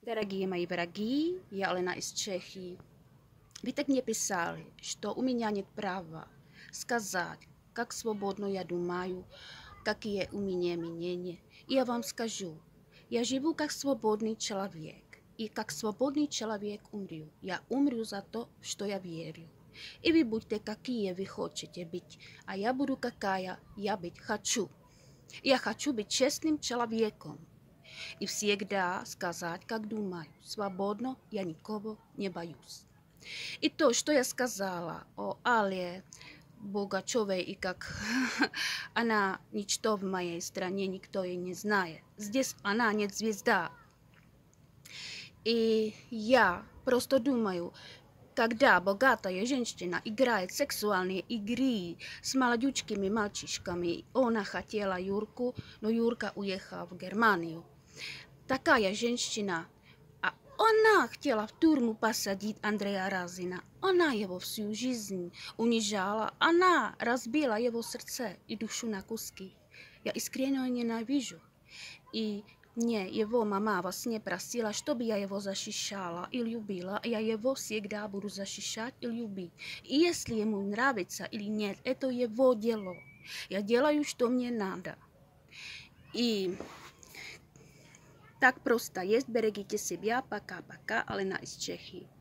Дорогие мои враги, я Алена из Чехии. Вы так мне писали, что у меня нет права сказать, как свободно я думаю, какие у меня мнения. И я вам скажу, я живу как свободный человек. И как свободный человек умру. Я умру за то, что я верю. И вы будьте, какие вы хотите быть, а я буду, какая я быть хочу. Я хочу быть честным человеком. И всегда сказать, как думаю. Свободно я никого не боюсь. И то, что я сказала о Але Богачевой, и как она ничто в моей стране, никто ее не знает. Здесь она нет звезда. И я просто думаю, когда богатая женщина играет сексуальные игры с молодючкими мальчишками, она хотела Юрку, но Юрка уехал в Германию. Такая женщина, а она хотела в тюрьму посадить Андрея Разина. Она его всю жизнь унижала, она разбила его сердце и душу на куски. Я искренне ненавижу. И мне его мама во сне просила, чтобы я его защищала и любила. Я его всегда буду защищать и любить. И если ему нравится или нет, это его дело. Я делаю, что мне надо. И так просто есть. Берегите себя. Пока-пока. Алена из Чехии.